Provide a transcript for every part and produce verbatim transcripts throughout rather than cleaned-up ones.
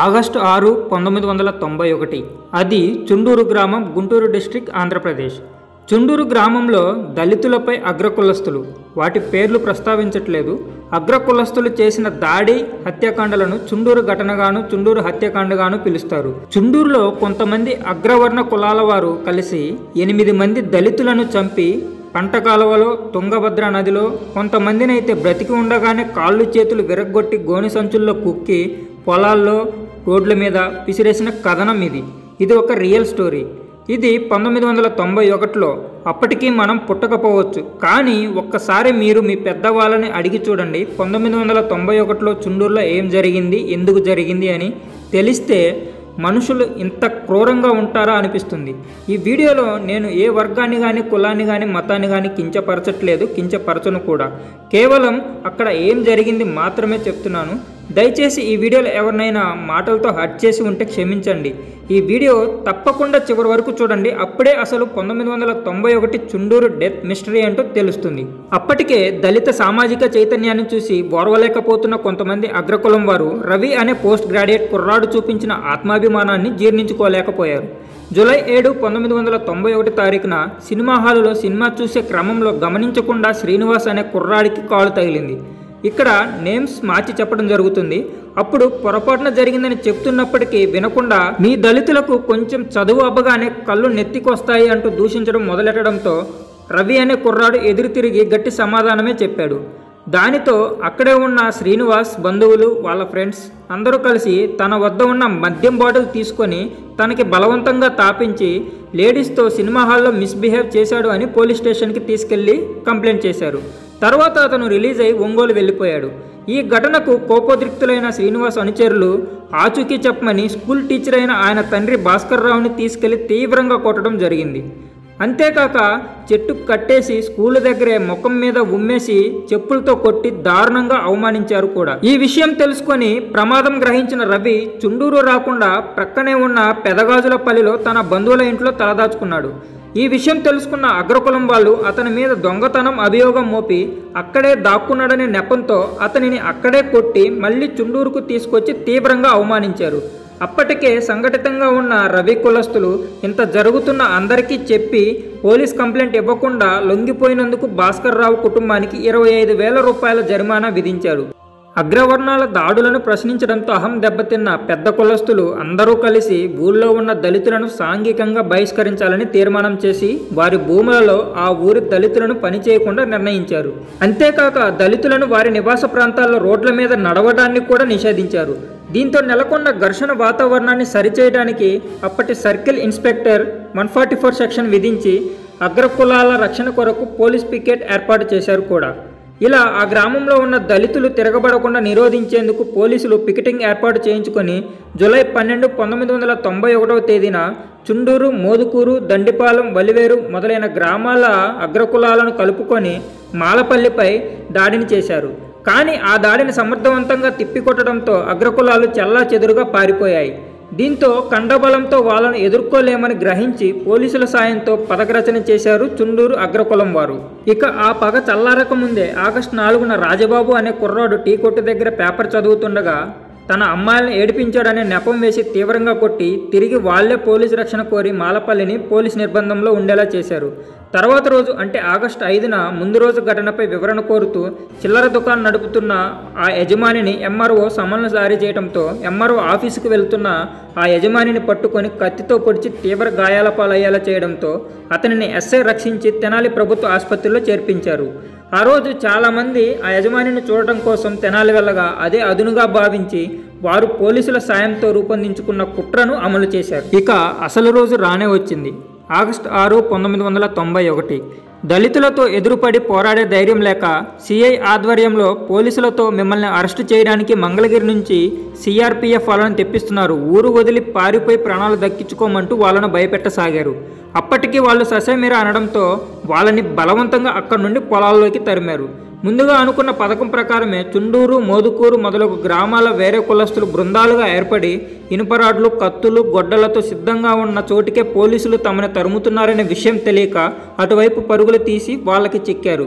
August ఆరు పంతొమ్మిది వందల తొంభై ఒకటి అది చుండూరు గ్రామం, గుంటూరు డిస్ట్రిక్ట్, ఆంధ్రప్రదేశ్. చుండూరు గ్రామంలో దళితులపై అగ్రకులస్తులు, వాటి పేర్లు ప్రస్తావించట్లేదు, అగ్రకులస్తులు చేసిన దాడి, హత్యాకాండలను చుండూరు ఘటనగాను, చుండూరు హత్యాకాండగాను పిలుస్తారు. చుండూరులో కొంతమంది అగ్రవర్ణ కులాల వారు కలిసి ఎనిమిది మంది దళితులను చంపి పంట కాలువలో, తుంగభద్ర నదిలో, కొంతమందినైతే బ్రతికి ఉండగానే కాళ్ళు చేతులు విరగ్గొట్టి గోని సంచుల్లో కుక్కి పొలాల్లో, రోడ్ల మీద విసిరేసిన కథనం ఇది. ఇది ఒక రియల్ స్టోరీ. ఇది పంతొమ్మిది వందల తొంభై ఒకటిలో. అప్పటికీ మనం పుట్టకపోవచ్చు, కానీ ఒక్కసారి మీరు మీ పెద్దవాళ్ళని అడిగి చూడండి, పంతొమ్మిది వందల తొంభై ఒకటిలో చుండూరులో ఏం జరిగింది, ఎందుకు జరిగింది అని తెలిస్తే మనుషులు ఇంత క్రూరంగా ఉంటారా అనిపిస్తుంది. ఈ వీడియోలో నేను ఏ వర్గాన్ని కానీ, కులాన్ని కానీ, మతాన్ని కానీ కించపరచట్లేదు, కించపరచను కూడా. కేవలం అక్కడ ఏం జరిగింది మాత్రమే చెప్తున్నాను. దయచేసి ఈ వీడియోలో ఎవరినైనా మాటలతో హర్ట్ చేసి ఉంటే క్షమించండి. ఈ వీడియో తప్పకుండా చివరి వరకు చూడండి. అప్పుడే అసలు పంతొమ్మిది వందల తొంభై ఒకటి చుండూరు డెత్ మిస్టరీ ఏంటో తెలుస్తుంది. అప్పటికే దళిత సామాజిక చైతన్యాన్ని చూసి ఓర్వలేకపోతున్న కొంతమంది అగ్రకులం వారు రవి అనే పోస్ట్ గ్రాడ్యుయేట్ కుర్రాడు చూపించిన ఆత్మాభిమానాన్ని జీర్ణించుకోలేకపోయారు. జూలై ఏడు పంతొమ్మిది వందల తొంభై ఒకటి తారీఖున సినిమా హాలులో సినిమా చూసే క్రమంలో గమనించకుండా శ్రీనివాస్ అనే కుర్రాడికి కాలు తగిలింది. ఇక్కడ నేమ్స్ మార్చి చెప్పడం జరుగుతుంది. అప్పుడు పొరపాటున జరిగిందని చెప్తున్నప్పటికీ వినకుండా, మీ దళితులకు కొంచెం చదువు అవ్వగానే కళ్ళు నెత్తికొస్తాయి అంటూ దూషించడం మొదలెట్టడంతో రవి అనే కుర్రాడు ఎదురు తిరిగి గట్టి సమాధానమే చెప్పాడు. దానితో అక్కడే ఉన్న శ్రీనివాస్ బంధువులు, వాళ్ళ ఫ్రెండ్స్ అందరూ కలిసి తన వద్ద ఉన్న మద్యం బాటిల్ తీసుకొని తనకి బలవంతంగా తాపించి లేడీస్తో సినిమా హాల్లో మిస్బిహేవ్ చేశాడు అని పోలీస్ స్టేషన్కి తీసుకెళ్లి కంప్లైంట్ చేశారు. తర్వాత అతను రిలీజ్ అయి ఒంగోలు వెళ్ళిపోయాడు. ఈ ఘటనకు కోపోద్రిక్తులైన శ్రీనివాస్ అనుచరులు ఆచూకీ చెప్పమని స్కూల్ టీచర్ అయిన ఆయన తండ్రి భాస్కర్ రావుని తీసుకెళ్లి తీవ్రంగా కొట్టడం జరిగింది. అంతేకాక చెట్టు కట్టేసి స్కూల్ దగ్గరే ముఖం మీద ఉమ్మేసి చెప్పులతో కొట్టి దారుణంగా అవమానించారు కూడా. ఈ విషయం తెలుసుకొని ప్రమాదం గ్రహించిన రవి చుండూరు రాకుండా ప్రక్కనే ఉన్న పెదగాజులపల్లిలో తన బంధువుల ఇంట్లో తలదాచుకున్నాడు. ఈ విషయం తెలుసుకున్న అగ్రకులం వాళ్ళు అతని మీద దొంగతనం అభియోగం మోపి అక్కడే దాక్కున్నాడనే నెపంతో అతనిని అక్కడే కొట్టి మళ్ళీ చుండూరుకు తీసుకొచ్చి తీవ్రంగా అవమానించారు. అప్పటికే సంఘటితంగా ఉన్న రవి కులస్తులు ఇంత జరుగుతున్న అందరికీ చెప్పి పోలీస్ కంప్లైంట్ ఇవ్వకుండా లొంగిపోయినందుకు భాస్కర్ రావు కుటుంబానికి ఇరవై ఐదు వేల రూపాయల జరిమానా విధించారు. అగ్రవర్ణాల దాడులను ప్రశ్నించడంతో అహం దెబ్బతిన్న పెద్ద కులస్తులు అందరూ కలిసి ఊళ్ళో ఉన్న దళితులను సాంఘికంగా బహిష్కరించాలని తీర్మానం చేసి వారి భూములలో ఆ ఊరి దళితులను పనిచేయకుండా నిర్ణయించారు. అంతేకాక దళితులను వారి నివాస ప్రాంతాల్లో రోడ్ల మీద నడవడాన్ని కూడా నిషేధించారు. దీంతో నెలకొన్న ఘర్షణ వాతావరణాన్ని సరిచేయడానికి అప్పటి circle inspector one forty four section విధించి అగ్రకులాల రక్షణ కొరకు పోలీస్ పికెట్ ఏర్పాటు చేశారు కూడా. ఇలా ఆ గ్రామంలో ఉన్న దళితులు తిరగబడకుండా నిరోధించేందుకు పోలీసులు పికెటింగ్ ఏర్పాటు చేయించుకొని జూలై పన్నెండు పంతొమ్మిది వందల తొంభై ఒకటవ తేదీన చుండూరు, మోదుకూరు, దండిపాలెం, వలివేరు మొదలైన గ్రామాల అగ్రకులాలను కలుపుకొని మాలపల్లిపై దాడిని చేశారు. కానీ ఆ దాడిని సమర్థవంతంగా తిప్పికొట్టడంతో అగ్రకులాలు చెల్లా చెదురుగా పారిపోయాయి. దీంతో కండబలంతో వాళ్ళను ఎదుర్కోలేమని గ్రహించి పోలీసుల సాయంతో పథకరచన చేశారు చుండూరు అగ్రకులం వారు. ఇక ఆ పగ చల్లారక ముందే ఆగస్టు నాలుగున రాజబాబు అనే కుర్రాడు టీ కొట్టు దగ్గర పేపర్ చదువుతుండగా తన అమ్మాయిలను ఏడిపించాడనే నెపం వేసి తీవ్రంగా కొట్టి తిరిగి వాళ్లే పోలీసు రక్షణ కోరి మాలపల్లిని పోలీసు నిర్బంధంలో ఉండేలా చేశారు. తర్వాత రోజు అంటే ఆగస్టు ఐదున ముందు రోజు ఘటనపై వివరణ కోరుతూ చిల్లర దుకాణం నడుపుతున్న ఆ యజమానిని ఎంఆర్ఓ సమన్లు జారీ చేయడంతో ఎంఆర్ఓ ఆఫీసుకు వెళ్తున్న ఆ యజమానిని పట్టుకొని కత్తితో పొడిచి తీవ్ర గాయాల పాలయ్యేలా చేయడంతో అతనిని ఎస్ఐ రక్షించి తెనాలి ప్రభుత్వ ఆసుపత్రిలో చేర్పించారు. ఆ రోజు చాలామంది ఆ యజమానిని చూడటం కోసం తెనాలి వెళ్ళగా అదే అదునుగా భావించి వారు పోలీసుల సాయంతో రూపొందించుకున్న కుట్రను అమలు చేశారు. ఇక అసలు రోజు రానే వచ్చింది. ఆగస్టు ఆరు పంతొమ్మిది వందల తొంభై ఒకటి దళితులతో ఎదురుపడి పోరాడే ధైర్యం లేక సిఐ ఆధ్వర్యంలో పోలీసులతో మిమ్మల్ని అరెస్టు చేయడానికి మంగళగిరి నుంచి సిఆర్పిఎఫ్ వాళ్ళని తెప్పిస్తున్నారు, ఊరు వదిలి పారిపోయి ప్రాణాలు దక్కించుకోమంటూ వాళ్ళను భయపెట్టసాగారు. అప్పటికి వాళ్ళు ససేమిరా అనడంతో వాళ్ళని బలవంతంగా అక్కడి నుండి పొలాల్లోకి తరిమారు. ముందుగా అనుకున్న పథకం ప్రకారమే చుండూరు, మోదుకూరు మొదలగు గ్రామాల వేరే కులస్తులు బృందాలుగా ఏర్పడి ఇనుపరాడ్లు, కత్తులు, గొడ్డలతో సిద్ధంగా ఉన్న చోటికే పోలీసులు తమని తరుముతున్నారనే విషయం తెలియక అటువైపు పరుగులు తీసి వాళ్ళకి చిక్కారు.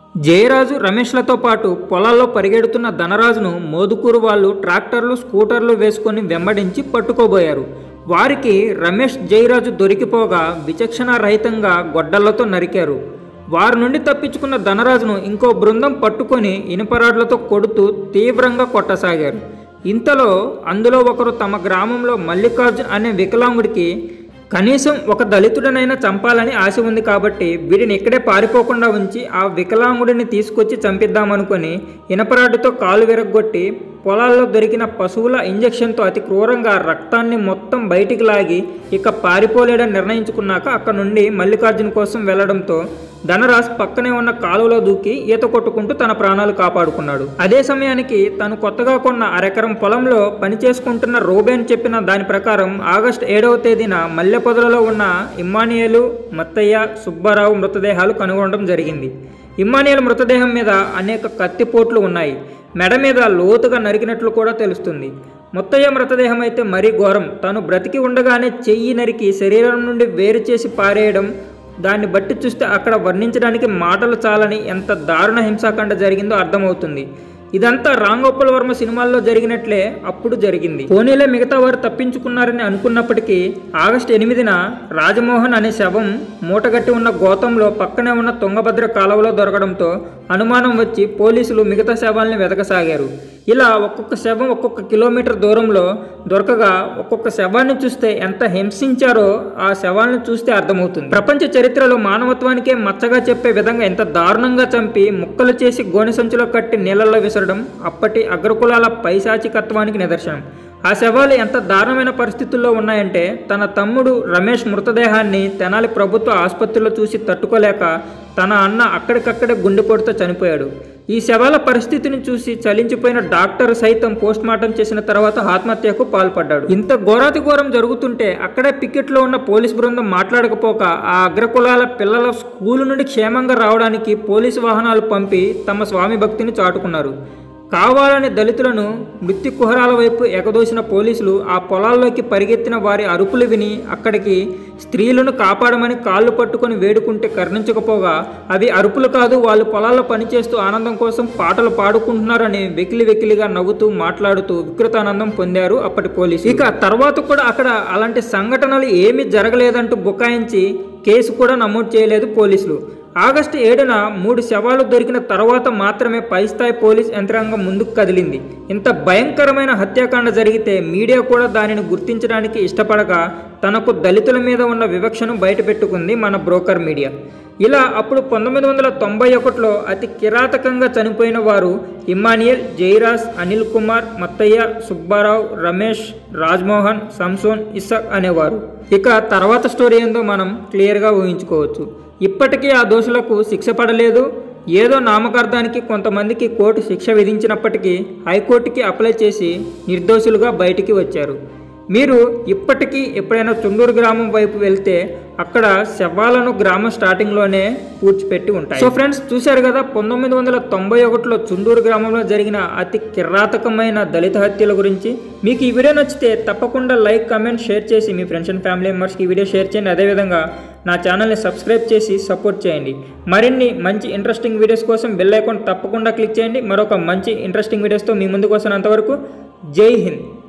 జయరాజు రమేష్లతో పాటు పొలాల్లో పరిగెడుతున్న ధనరాజును మోదుకూరు వాళ్ళు ట్రాక్టర్లు స్కూటర్లు వేసుకొని వెంబడించి పట్టుకోబోయారు. వారికి రమేష్ జయరాజు దొరికిపోగా విచక్షణ రహితంగా గొడ్డళ్లతో నరికారు. వారి నుండి తప్పించుకున్న ధనరాజును ఇంకో బృందం పట్టుకొని ఇనుపరాడ్లతో కొడుతూ తీవ్రంగా కొట్టసాగారు. ఇంతలో అందులో ఒకరు తమ గ్రామంలో మల్లికార్జున్ అనే వికలాంగుడికి కనీసం ఒక దళితుడనైనా చంపాలని ఆశ ఉంది కాబట్టి వీడిని ఇక్కడే పారిపోకుండా ఉంచి ఆ వికలాంగుడిని తీసుకొచ్చి చంపిద్దామనుకొని ఇనపరాడ్డుతో కాలు విరగ్గొట్టి పొలాల్లో దొరికిన పశువుల ఇంజెక్షన్తో అతి క్రూరంగా రక్తాన్ని మొత్తం బయటికి లాగి ఇక పారిపోలేడని నిర్ణయించుకున్నాక అక్కడ నుండి మల్లికార్జున్ కోసం వెళ్లడంతో ధనరాజ్ పక్కనే ఉన్న కాలువలో దూకి ఈత కొట్టుకుంటూ తన ప్రాణాలు కాపాడుకున్నాడు. అదే సమయానికి తను కొత్తగా కొన్న అరెకరం పొలంలో పనిచేసుకుంటున్న రూబేన్ చెప్పిన దాని ప్రకారం ఆగస్టు ఏడవ తేదీన మల్లెపొదలలో ఉన్న ఇమ్మానియేలు, మత్తయ్య, సుబ్బారావు మృతదేహాలు కనుగొనడం జరిగింది. ఇమ్మానియేలు మృతదేహం మీద అనేక కత్తిపోట్లు ఉన్నాయి. మెడ మీద లోతుగా నరికినట్లు కూడా తెలుస్తుంది. ముత్తయ్య మృతదేహం అయితే మరీ ఘోరం. తాను బ్రతికి ఉండగానే చెయ్యి నరికి శరీరం నుండి వేరు చేసి పారేయడం, దాన్ని బట్టి చూస్తే అక్కడ వర్ణించడానికి మాటలు చాలని ఎంత దారుణ హింసాకాండ జరిగిందో అర్థమవుతుంది. ఇదంతా రామ్ గోపాల్ వర్మ సినిమాల్లో జరిగినట్లే అప్పుడు జరిగింది. పోనీలే మిగతా వారు తప్పించుకున్నారని అనుకున్నప్పటికీ ఆగస్టు ఎనిమిదిన రాజమోహన్ అనే శవం మూటగట్టి ఉన్న గోతంలో పక్కనే ఉన్న తుంగభద్ర కాలువలో దొరకడంతో అనుమానం వచ్చి పోలీసులు మిగతా శవాల్ని వెతకసాగారు. ఇలా ఒక్కొక్క శవం ఒక్కొక్క కిలోమీటర్ దూరంలో దొరకగా ఒక్కొక్క శవాన్ని చూస్తే ఎంత హింసించారో ఆ శవాలను చూస్తే అర్థమవుతుంది. ప్రపంచ చరిత్రలో మానవత్వానికే మచ్చగా చెప్పే విధంగా ఎంత దారుణంగా చంపి ముక్కలు చేసి గోనె సంచులో కట్టి నీళ్ళల్లో విసరడం అప్పటి అగ్రకులాల పైశాచికత్వానికి నిదర్శనం. ఆ శవాలు ఎంత దారుణమైన పరిస్థితుల్లో ఉన్నాయంటే తన తమ్ముడు రమేష్ మృతదేహాన్ని తెనాలి ప్రభుత్వ ఆసుపత్రిలో చూసి తట్టుకోలేక తన అన్న అక్కడికక్కడే గుండెపోటుతో చనిపోయాడు. ఈ శవాల పరిస్థితిని చూసి చలించిపోయిన డాక్టర్ సైతం పోస్ట్ మార్టం చేసిన తర్వాత ఆత్మహత్యకు పాల్పడ్డాడు. ఇంత ఘోరాతి ఘోరం జరుగుతుంటే అక్కడే పికెట్లో ఉన్న పోలీస్ బృందం మాట్లాడకపోక ఆ అగ్రకులాల పిల్లల స్కూలు నుండి క్షేమంగా రావడానికి పోలీసు వాహనాలు పంపి తమ స్వామి భక్తిని చాటుకున్నారు. కావాలని దళితులను మృత్యు కుహరాల వైపు ఎగదోసిన పోలీసులు ఆ పొలాల్లోకి పరిగెత్తిన వారి అరుపులు విని అక్కడికి స్త్రీలను కాపాడమని కాళ్ళు పట్టుకొని వేడుకుంటే కరుణించకపోగా అవి అరుపులు కాదు, వాళ్ళు పొలాల్లో పనిచేస్తూ ఆనందం కోసం పాటలు పాడుకుంటున్నారని వెకిలి వెకిలిగా నవ్వుతూ మాట్లాడుతూ వికృతానందం పొందారు అప్పటి పోలీసులు. ఇక తర్వాత కూడా అక్కడ అలాంటి సంఘటనలు ఏమీ జరగలేదంటూ బుకాయించి కేసు కూడా నమోదు చేయలేదు పోలీసులు. ఆగస్టు ఏడున మూడు శవాలు దొరికిన తర్వాత మాత్రమే పైస్థాయి పోలీస్ యంత్రాంగం ముందుకు కదిలింది. ఇంత భయంకరమైన హత్యాకాండ జరిగితే మీడియా కూడా దానిని గుర్తించడానికి ఇష్టపడక తనకు దళితుల మీద ఉన్న వివక్షను బయటపెట్టుకుంది మన బ్రోకర్ మీడియా. ఇలా అప్పుడు పంతొమ్మిది వందల తొంభై ఒకటిలో అతి కిరాతకంగా చనిపోయిన వారు ఇమ్మానియల్, జయరాజ్, అనిల్ కుమార్, మత్తయ్య, సుబ్బారావు, రమేష్, రాజ్మోహన్, సంసోన్, ఇస్సాక్ అనేవారు. ఇక తర్వాత స్టోరీ ఏందో మనం క్లియర్గా ఊహించుకోవచ్చు. ఇప్పటికీ ఆ దోషులకు శిక్ష పడలేదు. ఏదో నామకార్థానికి కొంతమందికి కోర్టు శిక్ష విధించినప్పటికీ హైకోర్టుకి అప్లై చేసి నిర్దోషులుగా బయటికి వచ్చారు. మీరు ఇప్పటికీ ఎప్పుడైనా చుండూరు గ్రామం వైపు వెళ్తే అక్కడ శవాలను గ్రామం స్టార్టింగ్లోనే పూడ్చిపెట్టి ఉంటాయి. సో ఫ్రెండ్స్, చూశారు కదా పంతొమ్మిది వందల తొంభై ఒకటిలో చుండూరు గ్రామంలో జరిగిన అతి కిరాతకమైన దళిత హత్యల గురించి. మీకు ఈ వీడియో నచ్చితే తప్పకుండా లైక్, కమెంట్, షేర్ చేసి మీ ఫ్రెండ్స్ అండ్ ఫ్యామిలీ మెంబర్స్కి ఈ వీడియో షేర్ చేయండి. అదేవిధంగా నా ఛానల్ని సబ్స్క్రైబ్ చేసి సపోర్ట్ చేయండి. మరిన్ని మంచి ఇంట్రెస్టింగ్ వీడియోస్ కోసం బెల్ ఐకాన్ తప్పకుండా క్లిక్ చేయండి. మరొక మంచి ఇంట్రెస్టింగ్ వీడియోస్తో మీ ముందుకు వస్తున్నంతవరకు జై హింద్.